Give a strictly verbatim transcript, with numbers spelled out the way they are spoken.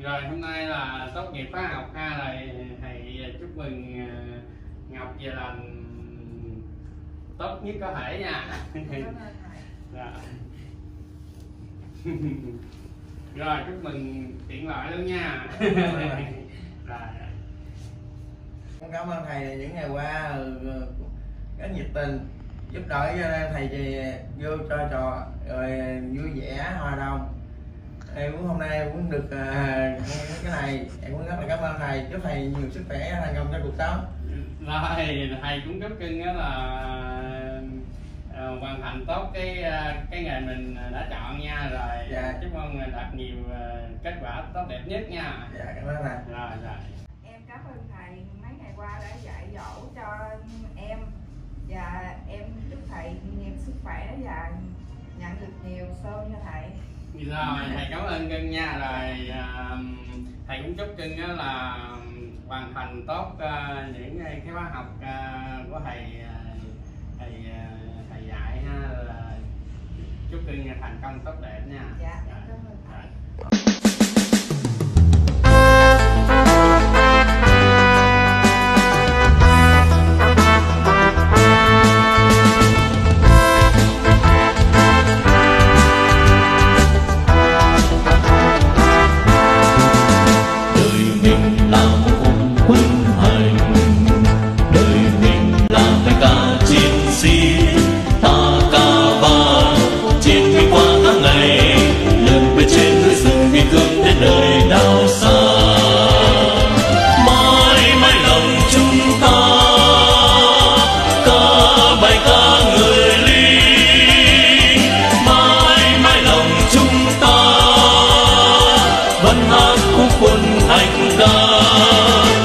Rồi hôm nay là tốt nghiệp khóa học ha, rồi thầy chúc mừng Ngọc về làm tốt nhất có thể nha. Rồi. Rồi chúc mừng tiện lợi luôn nha. Rồi. Cảm ơn thầy những ngày qua rất nhiệt tình giúp đỡ cho thầy về vô cho trò rồi vui vẻ hòa đồng. Em cũng hôm nay em cũng được uh, cái này em cũng rất là cảm ơn thầy, chúc thầy nhiều sức khỏe thành công trong cuộc sống. Rồi thầy cũng chúc cưng đó là uh, hoàn thành tốt cái uh, cái nghề mình đã chọn nha. Rồi dạ. Chúc mong đạt nhiều uh, kết quả tốt đẹp nhất nha. Dạ cảm ơn thầy. Rồi rồi. Em cảm ơn thầy mấy ngày qua đã dạy dỗ cho em, và em chúc thầy nhiều sức khỏe và nhận được nhiều sơn cho thầy. Rồi thầy cảm ơn cưng nha. Rồi uh, thầy cũng chúc cưng đó là hoàn thành tốt uh, những cái khóa học uh, của thầy uh, thầy uh, thầy dạy ha, là chúc cưng thành công tốt đẹp nha. Dạ cảm ơn thầy. Đời đau xa mãi mãi lòng chúng ta ca bài ca người lính, mãi mãi lòng chúng ta vẫn hát khúc quân hành ca.